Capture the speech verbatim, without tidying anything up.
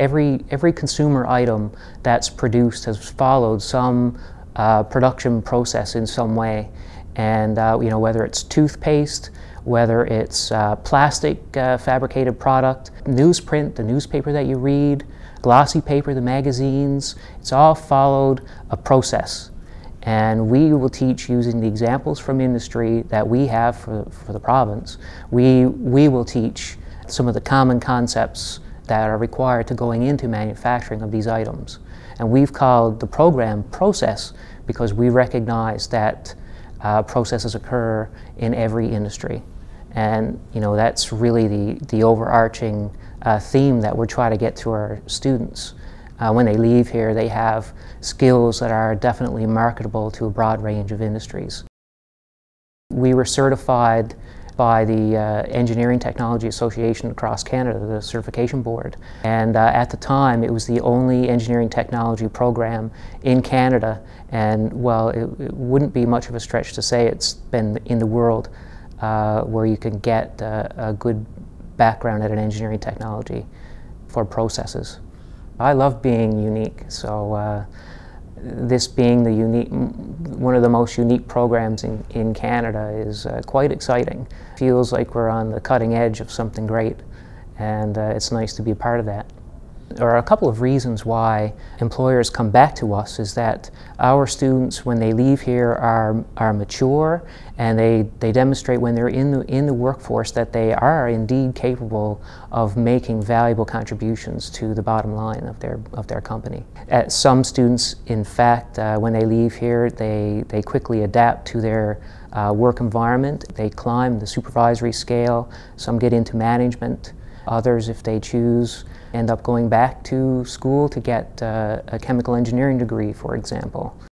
Every, every consumer item that's produced has followed some uh, production process in some way. And uh, you know, whether it's toothpaste, whether it's uh, plastic uh, fabricated product, newsprint, the newspaper that you read, glossy paper, the magazines, it's all followed a process. And we will teach using the examples from industry that we have for, for the province. We, we will teach some of the common concepts that are required to going into manufacturing of these items. And we've called the program Process because we recognize that uh, processes occur in every industry. And you know, that's really the, the overarching uh, theme that we're trying to get to our students. Uh, when they leave here, they have skills that are definitely marketable to a broad range of industries. We were certified by the uh, Engineering Technology Association across Canada, the certification board. And uh, at the time, it was the only engineering technology program in Canada. And well, it, it wouldn't be much of a stretch to say it's been in the world uh, where you can get uh, a good background at an engineering technology for processes. I love being unique, so uh, this being the unique, one of the most unique programs in, in Canada is uh, quite exciting. Feels like we're on the cutting edge of something great, and uh, it's nice to be a part of that. There are a couple of reasons why employers come back to us is that our students, when they leave here, are, are mature, and they, they demonstrate when they're in the, in the workforce that they are indeed capable of making valuable contributions to the bottom line of their, of their company. Uh, some students, in fact, uh, when they leave here, they, they quickly adapt to their uh, work environment. They climb the supervisory scale. Some get into management. Others, if they choose, end up going back to school to get uh, a chemical engineering degree, for example.